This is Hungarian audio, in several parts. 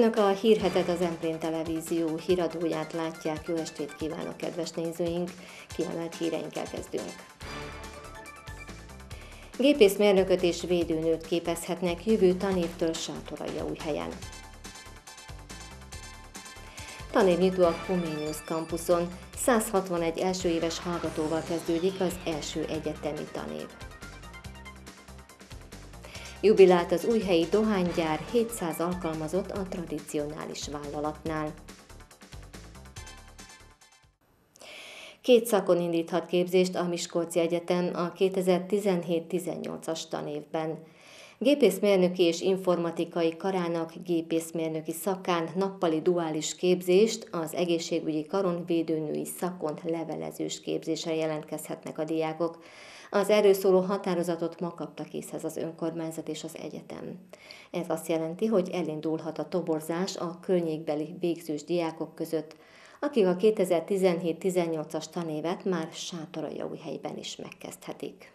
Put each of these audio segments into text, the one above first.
Önök a Hírhetet, az Emplén Televízió híradóját látják. Jó estét kívánok, kedves nézőink! Kiemelt híreinkkel kezdünk. Gépészmérnököt és védőnőt képezhetnek jövő tanévtől Sátoraljaújhelyen. Tanévnyitó a Comenius campuson. 161 elsőéves hallgatóval kezdődik az első egyetemi tanév. Jubilált az újhelyi dohánygyár, 700 alkalmazott a tradicionális vállalatnál. 2 szakon indíthat képzést a Miskolci Egyetem a 2017-18-as tanévben. Gépészmérnöki és informatikai karának gépészmérnöki szakán nappali duális képzést, az egészségügyi karon védőnői szakon levelezős képzésre jelentkezhetnek a diákok. Az erről szóló határozatot ma kapta készhez az önkormányzat és az egyetem. Ez azt jelenti, hogy elindulhat a toborzás a környékbeli végzős diákok között, akik a 2017-18-as tanévet már Sátoraljaújhelyben is megkezdhetik.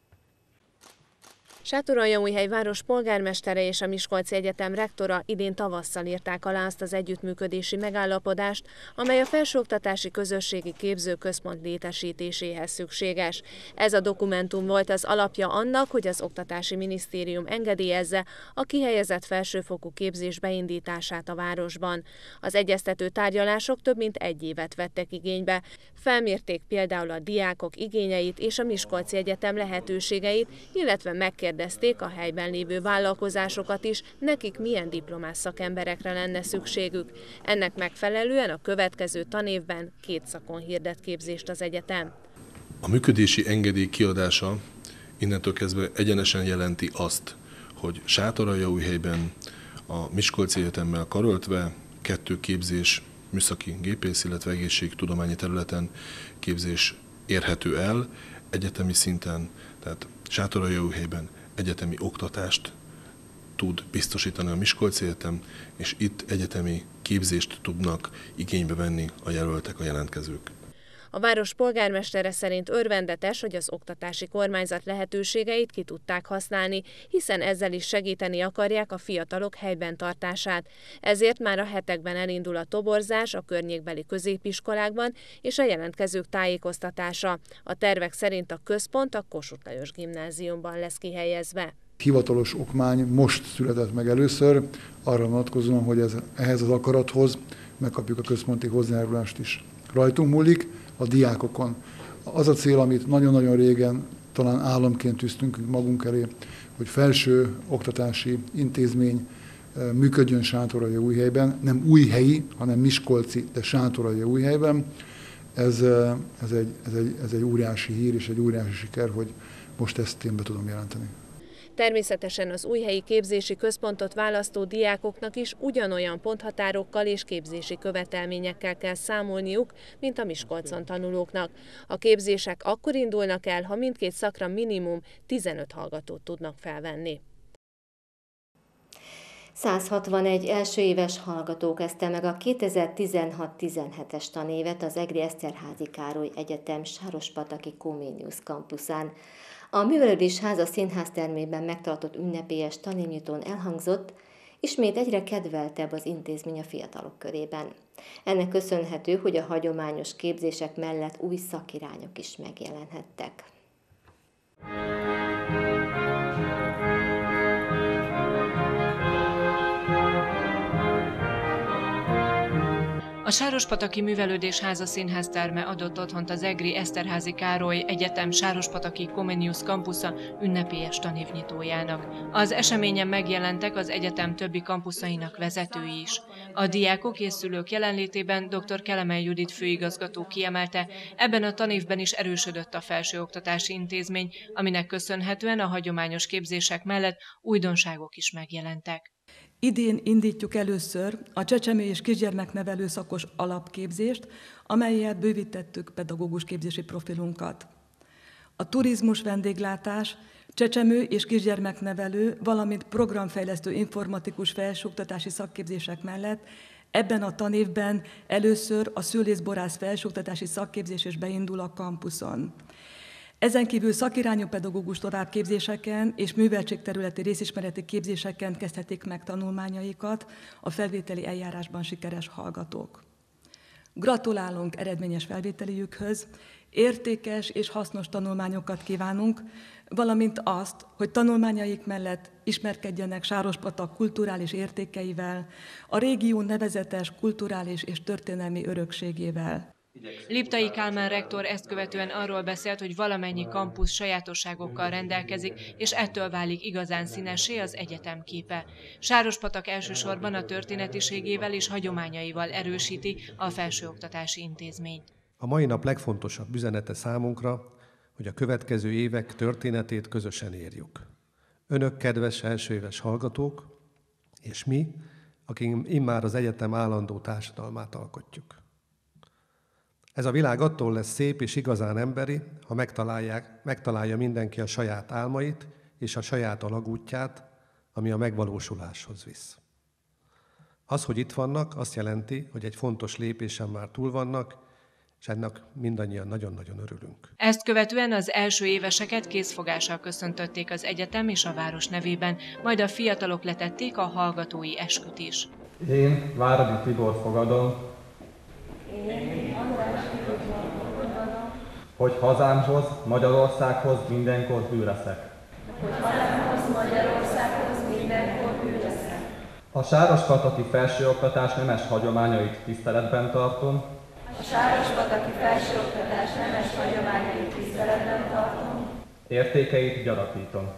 Sátoraljaújhely város polgármestere és a Miskolci Egyetem rektora idén tavasszal írták alá azt az együttműködési megállapodást, amely a felsőoktatási közösségi képzőközpont létesítéséhez szükséges. Ez a dokumentum volt az alapja annak, hogy az Oktatási Minisztérium engedélyezze a kihelyezett felsőfokú képzés beindítását a városban. Az egyeztető tárgyalások több mint 1 évet vettek igénybe. Felmérték például a diákok igényeit és a Miskolci Egyetem lehetőségeit, illetve megkérdezték a helyben lévő vállalkozásokat is, nekik milyen diplomás szakemberekre lenne szükségük. Ennek megfelelően a következő tanévben 2 szakon hirdet képzést az egyetem. A működési engedély kiadása innentől kezdve egyenesen jelenti azt, hogy Sátoraljaújhelyben a Miskolci Egyetemmel karöltve 2 képzés, műszaki gépész, illetve egészségtudományi területen képzés érhető el egyetemi szinten, tehát Sátoraljaújhelyben egyetemi oktatást tud biztosítani a Miskolci Egyetem, és itt egyetemi képzést tudnak igénybe venni a jelöltek, a jelentkezők. A város polgármestere szerint örvendetes, hogy az oktatási kormányzat lehetőségeit ki tudták használni, hiszen ezzel is segíteni akarják a fiatalok helyben tartását. Ezért már a hetekben elindul a toborzás a környékbeli középiskolákban és a jelentkezők tájékoztatása. A tervek szerint a központ a Kossuth Lajos Gimnáziumban lesz kihelyezve. Hivatalos okmány most született meg először, arra vonatkozóan, hogy ehhez az akarathoz megkapjuk a központi hozzájárulást is. Rajtunk múlik, a diákokon. Az a cél, amit nagyon-nagyon régen talán államként tűztünk magunk elé, hogy felső oktatási intézmény működjön Sátoraljaújhelyben, nem újhelyi, hanem miskolci, de Sátoraljaújhelyben. Ez egy óriási hír és egy óriási siker, hogy most ezt én be tudom jelenteni. Természetesen az újhelyi képzési központot választó diákoknak is ugyanolyan ponthatárokkal és képzési követelményekkel kell számolniuk, mint a Miskolcon tanulóknak. A képzések akkor indulnak el, ha mindkét szakra minimum 15 hallgatót tudnak felvenni. 161 elsőéves hallgató kezdte meg a 2016-17-es tanévet az Egri Eszterházy Károly Egyetem Sárospataki Comenius campuszán. A Művelődésháza színháztermében megtartott ünnepélyes tanévnyitón elhangzott, ismét egyre kedveltebb az intézmény a fiatalok körében. Ennek köszönhető, hogy a hagyományos képzések mellett új szakirányok is megjelenhettek. A Sárospataki Művelődésháza színházterme adott otthont az Egri Eszterházy Károly Egyetem Sárospataki Comenius campusza ünnepélyes tanévnyitójának. Az eseményen megjelentek az egyetem többi kampuszainak vezetői is. A diákok és szülők jelenlétében dr. Kelemen Judit főigazgató kiemelte, ebben a tanévben is erősödött a felsőoktatási intézmény, aminek köszönhetően a hagyományos képzések mellett újdonságok is megjelentek. Idén indítjuk először a csecsemő és kisgyermeknevelő szakos alapképzést, amellyel bővítettük pedagógus képzési profilunkat. A turizmus, vendéglátás, csecsemő és kisgyermeknevelő, valamint programfejlesztő informatikus felsőoktatási szakképzések mellett ebben a tanévben először a szülészborász felsőoktatási szakképzés is beindul a kampuszon. Ezen kívül szakirányú pedagógus továbbképzéseken és műveltségterületi részismereti képzéseken kezdhetik meg tanulmányaikat a felvételi eljárásban sikeres hallgatók. Gratulálunk eredményes felvételiükhöz, értékes és hasznos tanulmányokat kívánunk, valamint azt, hogy tanulmányaik mellett ismerkedjenek Sárospatak kulturális értékeivel, a régió nevezetes kulturális és történelmi örökségével. Liptai Kálmán rektor ezt követően arról beszélt, hogy valamennyi kampusz sajátosságokkal rendelkezik, és ettől válik igazán színessé az egyetem képe. Sárospatak elsősorban a történetiségével és hagyományaival erősíti a felsőoktatási intézményt. A mai nap legfontosabb üzenete számunkra, hogy a következő évek történetét közösen írjuk. Önök, kedves elsőéves hallgatók, és mi, akik immár az egyetem állandó társadalmát alkotjuk. Ez a világ attól lesz szép és igazán emberi, ha megtalálja mindenki a saját álmait és a saját alagútját, ami a megvalósuláshoz visz. Az, hogy itt vannak, azt jelenti, hogy egy fontos lépésen már túl vannak, és ennek mindannyian nagyon-nagyon örülünk. Ezt követően az első éveseket készfogással köszöntötték az egyetem és a város nevében, majd a fiatalok letették a hallgatói esküt is. Én, Váradi Tibor fogadom, hogy hazámhoz, Magyarországhoz mindenkor hű leszek. A sárospataki felsőoktatás nemes hagyományait tiszteletben tartom. Értékeit gyarapítom.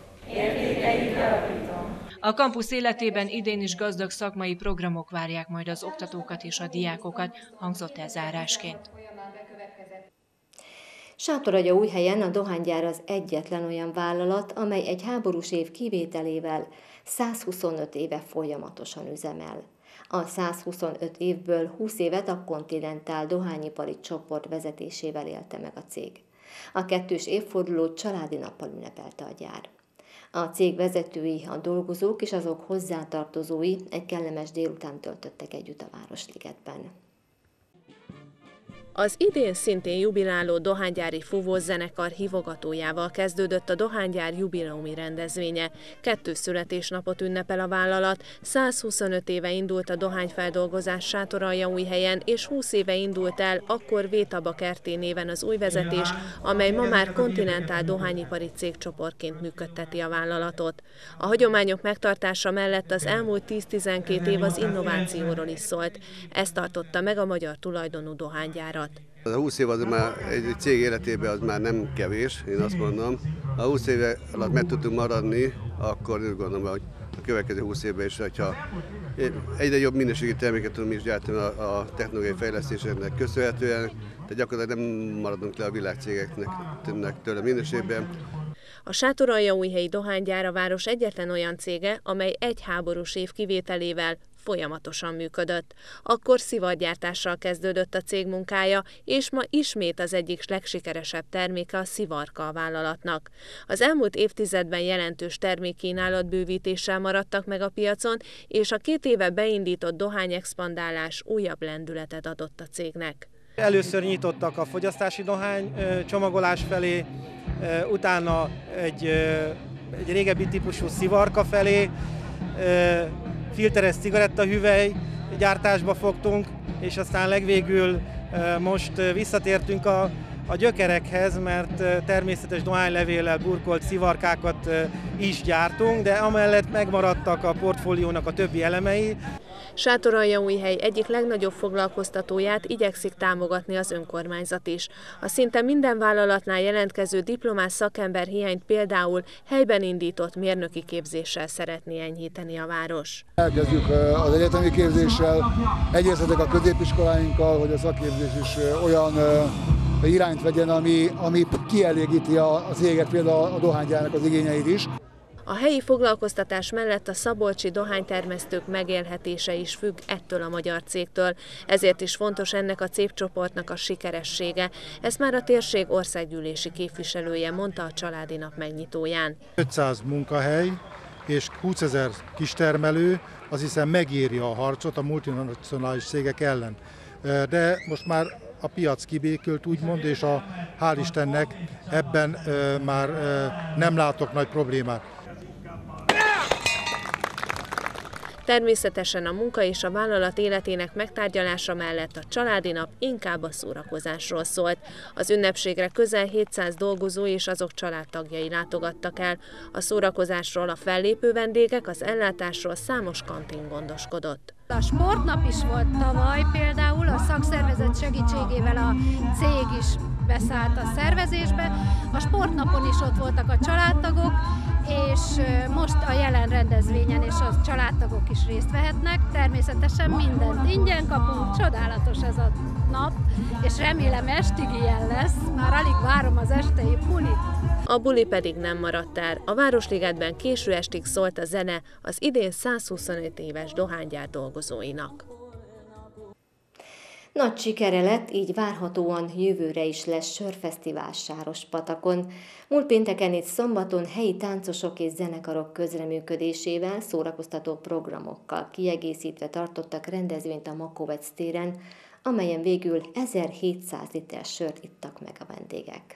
A kampusz életében idén is gazdag szakmai programok várják majd az oktatókat és a diákokat, hangzott el zárásként. Sátoraljaújhelyen a dohánygyár az egyetlen olyan vállalat, amely egy háborús év kivételével 125 éve folyamatosan üzemel. A 125 évből 20 évet a Continental dohányipari csoport vezetésével élte meg a cég. A 2. évfordulót családi nappal ünnepelte a gyár. A cég vezetői, a dolgozók és azok hozzátartozói egy kellemes délután töltöttek együtt a Városligetben. Az idén szintén jubiláló dohánygyári fúvószenekar hívogatójával kezdődött a dohánygyár jubileumi rendezvénye. 2 születésnapot ünnepel a vállalat, 125 éve indult a dohányfeldolgozás Sátoraljaújhelyen, és 20 éve indult el akkor Vétaba Kerté néven az új vezetés, amely ma már Continental dohányipari cégcsoportként működteti a vállalatot. A hagyományok megtartása mellett az elmúlt 10-12 év az innovációról is szólt. Ezt tartotta meg a magyar tulajdonú dohánygyárat. A 20 év az már egy cég életében az már nem kevés, én azt mondom. Ha 20 éve alatt meg tudtunk maradni, akkor úgy gondolom, hogy a következő 20 évben is, hogyha egyre jobb minőségi terméket tudunk is gyártani a technológiai fejlesztéseknek köszönhetően, de gyakorlatilag nem maradunk le a világcégeknek tőle minőségben. A Sátoraljaújhelyi dohánygyár a város egyetlen olyan cége, amely egy háborús év kivételével folyamatosan működött. Akkor szivargyártással kezdődött a cég munkája, és ma ismét az egyik legsikeresebb terméke a szivarka a vállalatnak. Az elmúlt évtizedben jelentős termékkínálatbővítéssel maradtak meg a piacon, és a 2 éve beindított dohányexpandálás újabb lendületet adott a cégnek. Először nyitottak a fogyasztási dohány csomagolás felé, utána egy régebbi típusú szivarka felé, filteres cigarettahüvely gyártásba fogtunk, és aztán legvégül most visszatértünk a gyökerekhez, mert természetes dohánylevéllel burkolt szivarkákat is gyártunk, de amellett megmaradtak a portfóliónak a többi elemei. Sátoraljaújhely egyik legnagyobb foglalkoztatóját igyekszik támogatni az önkormányzat is. A szinte minden vállalatnál jelentkező diplomás szakember hiányt például helyben indított mérnöki képzéssel szeretné enyhíteni a város. Elkezdjük az egyetemi képzéssel, egyeztetek a középiskoláinkkal, hogy a szakképzés is olyan irányt vegyen, ami kielégíti a céget, például a dohánygyárnak az igényeit is. A helyi foglalkoztatás mellett a szabolcsi dohánytermesztők megélhetése is függ ettől a magyar cégtől, ezért is fontos ennek a cégcsoportnak a sikeressége. Ezt már a térség országgyűlési képviselője mondta a családi nap megnyitóján. 500 munkahely és 20 000 kistermelő, azt hiszem megéri a harcot a multinacionális cégek ellen. De most már a piac kibékült, úgymond, és hál' Istennek ebben már nem látok nagy problémát. Természetesen a munka és a vállalat életének megtárgyalása mellett a családi nap inkább a szórakozásról szólt. Az ünnepségre közel 700 dolgozó és azok családtagjai látogattak el. A szórakozásról a fellépő vendégek, az ellátásról számos kantin gondoskodott. A sportnap is volt tavaly például, a szakszervezet segítségével a cég is beszállt a szervezésbe. A sportnapon is ott voltak a családtagok, és most a jelen rendezvényen és a családtagok is részt vehetnek. Természetesen mindent ingyen kapunk, csodálatos ez a nap, és remélem estig ilyen lesz. Már alig várom az estei bulit. A buli pedig nem maradt el. A Városligetben késő estig szólt a zene az idén 125 éves dohánygyár dolgozóinak. Nagy sikere lett, így várhatóan jövőre is lesz sörfesztivál Sárospatakon. Múlt pénteken és szombaton helyi táncosok és zenekarok közreműködésével, szórakoztató programokkal kiegészítve tartottak rendezvényt a Makovec téren, amelyen végül 1700 liter sört ittak meg a vendégek.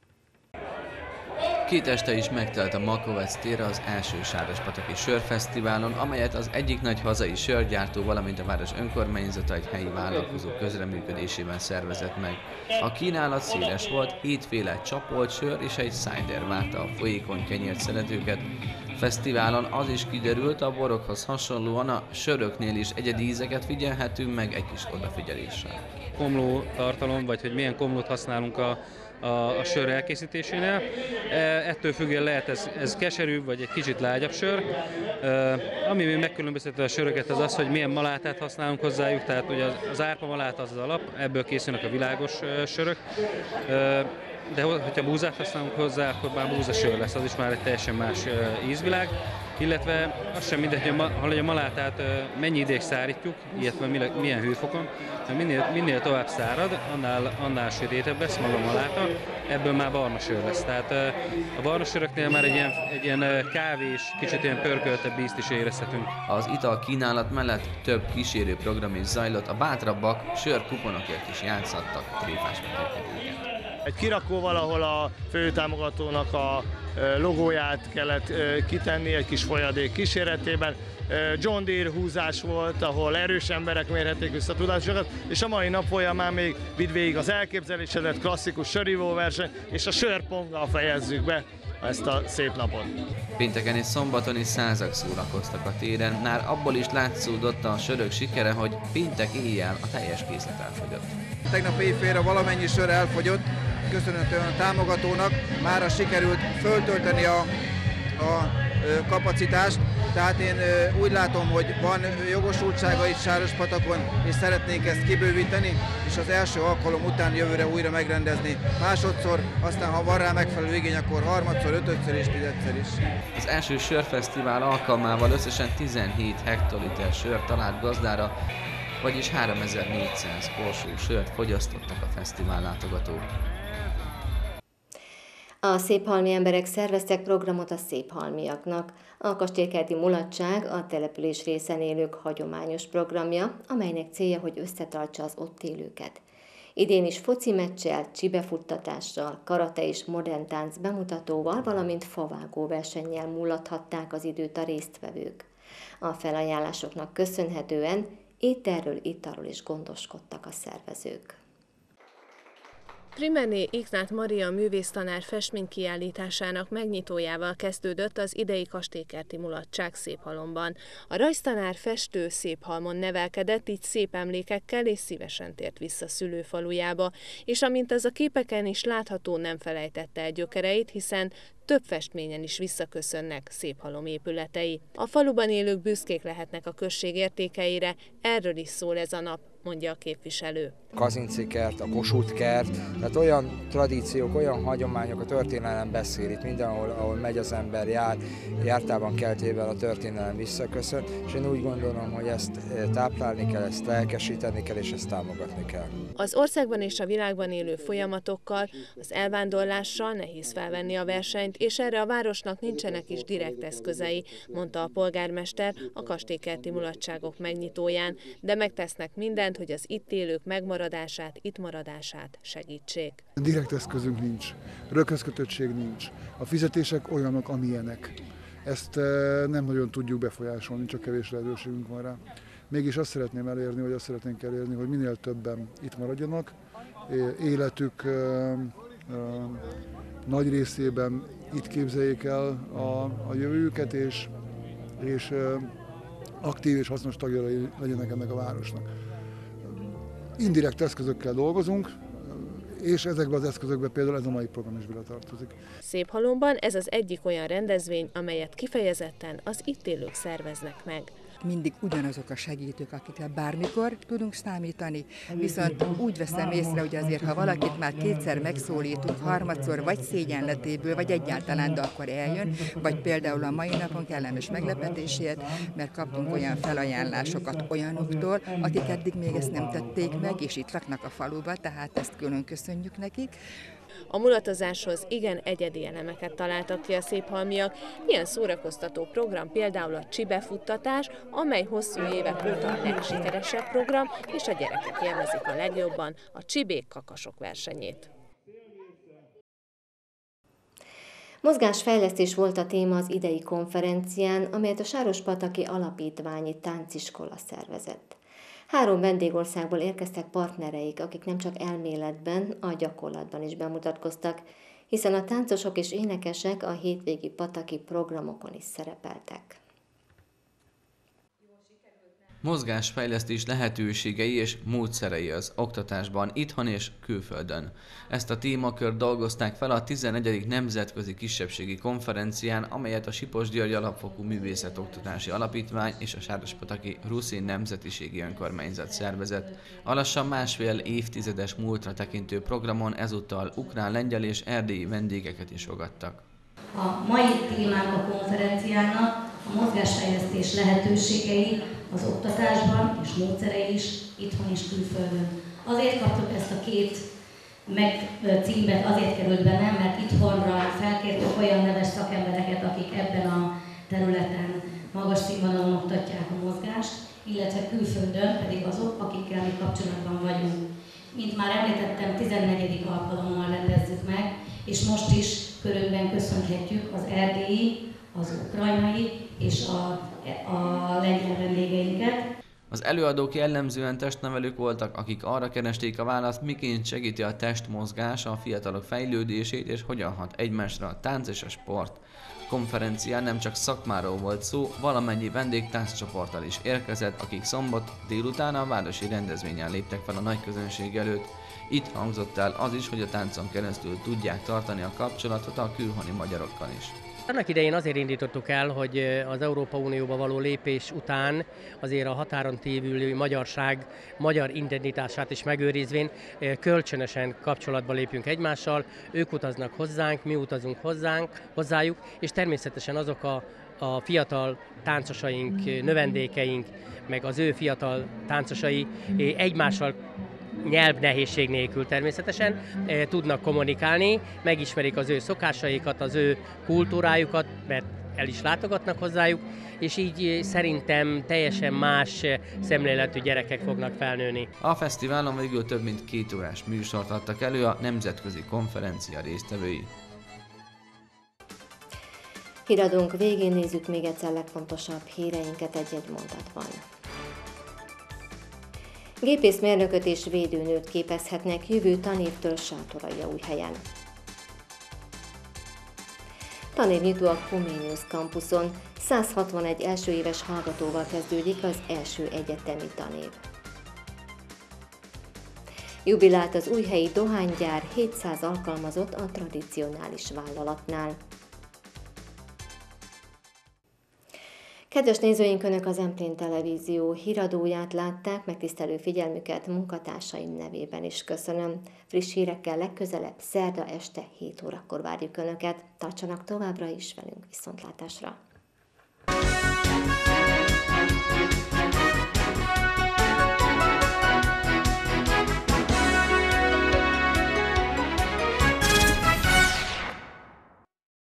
2 este is megtelt a Makovec tér az első Sárospataki sörfesztiválon, amelyet az egyik nagy hazai sörgyártó, valamint a város önkormányzata egy helyi vállalkozó közreműködésében szervezett meg. A kínálat széles volt, 7 féle csapolt sör és egy cider várta a folyékony kenyért szeretőket. Fesztiválon az is kiderült, a borokhoz hasonlóan a söröknél is egyedi ízeket figyelhetünk meg egy kis odafigyeléssel. Komló tartalom, vagy hogy milyen komlót használunk a sör elkészítésénél. Ettől függően lehet ez keserűbb, vagy egy kicsit lágyabb sör. Ami még megkülönbözteti a söröket, az az, hogy milyen malátát használunk hozzájuk, tehát ugye az árpa maláta az alap, ebből készülnek a világos sörök. De hogyha búzát használunk hozzá, akkor már búzasör lesz, az is már egy teljesen más ízvilág. Illetve az sem mindegy, hogy a malátát mennyi ideig szárítjuk, illetve milyen hőfokon. Minél tovább szárad, annál sötétebb lesz maga a maláta, ebből már barna sör lesz. Tehát a barna söröknél már egy ilyen kávés, kicsit ilyen pörköltebb ízt is érezhetünk. Az ital kínálat mellett több kísérő program is zajlott, a bátrabbak sörkuponokért is játszhattak tréfás meglepetőket. Egy kirakóval, ahol a főtámogatónak a logóját kellett kitenni egy kis folyadék kíséretében. John Deere húzás volt, ahol erős emberek mérhették vissza tudásokat, és a mai nap folyamán még vidd végig az elképzelésedet, klasszikus sörívó verseny, és a sörponggal fejezzük be ezt a szép napot. Pénteken és szombaton is százak szórakoztak a téren, már abból is látszódott a sörök sikere, hogy péntek éjjel a teljes készlet elfogyott. Tegnap éjfélre valamennyi sör elfogyott, köszönhetően a támogatónak mára sikerült föltölteni a kapacitást, tehát én úgy látom, hogy van jogosultsága itt Sárospatakon, és szeretnénk ezt kibővíteni, és az első alkalom után jövőre újra megrendezni másodszor, aztán ha van rá megfelelő igény, akkor harmadszor, ötödször és tizedszer is. Az első sörfesztivál alkalmával összesen 17 hektoliter sört talált gazdára, vagyis 3400 korsó sört fogyasztottak a fesztivál látogatók. A széphalmi emberek szerveztek programot a széphalmiaknak. A kastélykerti mulatság a település részen élők hagyományos programja, amelynek célja, hogy összetartsa az ott élőket. Idén is foci meccsel, csibefuttatással, karate és modern tánc bemutatóval, valamint favágó versennyel mulathatták az időt a résztvevők. A felajánlásoknak köszönhetően ételről, italról is gondoskodtak a szervezők. Primené Ignát Maria művésztanár festménykiállításának megnyitójával kezdődött az idei kastélykerti mulatság Széphalomban. A rajztanár festő Széphalmon nevelkedett, így szép emlékekkel és szívesen tért vissza szülőfalujába, és amint az a képeken is látható, nem felejtette el gyökereit, hiszen több festményen is visszaköszönnek Széphalom épületei. A faluban élők büszkék lehetnek a község értékeire, erről is szól ez a nap, mondja a képviselő. Kazinczy kert, a Kossuth kert, tehát olyan tradíciók, olyan hagyományok, a történelem beszél, itt mindenhol, ahol megy az ember, jártában keltével a történelem visszaköszön, és én úgy gondolom, hogy ezt táplálni kell, ezt lelkesíteni kell, és ezt támogatni kell. Az országban és a világban élő folyamatokkal, az elvándorlással nehéz felvenni a versenyt, és erre a városnak nincsenek is direkt eszközei, mondta a polgármester a kastélykerti mulatságok megnyitóján, de megtesznek mindent, hogy az itt élők megmaradását, itt maradását segítsék. Direkt eszközünk nincs, röghözkötöttség nincs, a fizetések olyanok, amilyenek. Ezt nem nagyon tudjuk befolyásolni, csak kevés lehetőségünk van rá. Mégis azt szeretném elérni, vagy azt szeretnénk elérni, hogy minél többen itt maradjanak, életük nagy részében itt képzeljék el a jövőjüket, és aktív és hasznos tagjai legyenek ennek a városnak. Indirekt eszközökkel dolgozunk, és ezekben az eszközökben például ez a mai program is beletartozik. Széphalomban ez az egyik olyan rendezvény, amelyet kifejezetten az itt élők szerveznek meg. Mindig ugyanazok a segítők, akikre bármikor tudunk számítani, viszont úgy veszem észre, hogy azért, ha valakit már kétszer megszólítunk, harmadszor vagy szégyenletéből, vagy egyáltalán, de akkor eljön, vagy például a mai napon kellemes meglepetésért, mert kaptunk olyan felajánlásokat olyanoktól, akik eddig még ezt nem tették meg, és itt laknak a faluba, tehát ezt külön köszönjük nekik. A mulatozáshoz igen egyedi elemeket találtak ki a széphalmiak. Ilyen szórakoztató program például a csibefuttatás, amely hosszú évek óta a legsikeresebb program, és a gyerekek élvezik a legjobban a csibék-kakasok versenyét. Mozgásfejlesztés volt a téma az idei konferencián, amelyet a Sárospataki Alapítványi Tánciskola szervezett. 3 vendégországból érkeztek partnereik, akik nem csak elméletben, a gyakorlatban is bemutatkoztak, hiszen a táncosok és énekesek a hétvégi pataki programokon is szerepeltek. Mozgásfejlesztés lehetőségei és módszerei az oktatásban itthon és külföldön. Ezt a témakört dolgozták fel a 11. Nemzetközi Kisebbségi Konferencián, amelyet a Sipos-György Alapfokú Művészetoktatási Alapítvány és a Sárospataki Ruszin Nemzetiségi Önkormányzat szervezett. A lassan 1,5 évtizedes múltra tekintő programon ezúttal ukrán, lengyel és erdélyi vendégeket is fogadtak. A mai témánk a konferenciának a mozgásfejlesztés lehetőségei az oktatásban és módszerei is, itthon és külföldön. Azért kaptuk ezt a 2 címet, azért került be, nem, mert itthonra felkértük olyan neves szakembereket, akik ebben a területen magas színvonalon oktatják a mozgást, illetve külföldön pedig azok, akikkel mi kapcsolatban vagyunk. Mint már említettem, 14. alkalommal rendezzük meg, és most is körünkben köszönhetjük az erdélyi, az ukrajnai és a lengyel vendégeinket. Az előadók jellemzően testnevelők voltak, akik arra keresték a választ, miként segíti a testmozgás a fiatalok fejlődését, és hogyan hat egymásra a tánc és a sport. A konferencián nem csak szakmáról volt szó, valamennyi vendég tánccsoporttal is érkezett, akik szombat délután a városi rendezvényen léptek fel a nagy közönség előtt. Itt hangzott el az is, hogy a táncon keresztül tudják tartani a kapcsolatot a külhoni magyarokkal is. Annak idején azért indítottuk el, hogy az Európa Unióba való lépés után azért a határon tévüli magyarság magyar identitását is megőrizvén kölcsönösen kapcsolatba lépünk egymással, ők utaznak hozzánk, mi utazunk hozzájuk, és természetesen azok a fiatal táncosaink, növendékeink, meg az ő fiatal táncosai egymással nyelvnehézség nélkül természetesen tudnak kommunikálni, megismerik az ő szokásaikat, az ő kultúrájukat, mert el is látogatnak hozzájuk, és így szerintem teljesen más szemléletű gyerekek fognak felnőni. A fesztiválon végül több mint 2 órás műsort adtak elő a nemzetközi konferencia résztvevői. Híradónk végén nézzük még egyszer legfontosabb híreinket egy-egy mondatban. Gépészmérnököt és védőnőt képezhetnek jövő tanévtől Sátoraljaújhelyen. Tanévnyitó a Comenius campuson, 161 elsőéves hallgatóval kezdődik az első egyetemi tanév. Jubilált az újhelyi dohánygyár, 700 alkalmazott a tradicionális vállalatnál. Kedves nézőink, Önök az Emplén Televízió híradóját látták, megtisztelő figyelmüket munkatársaim nevében is köszönöm. Friss hírekkel legközelebb szerda este 7 órakor várjuk Önöket. Tartsanak továbbra is velünk, viszontlátásra!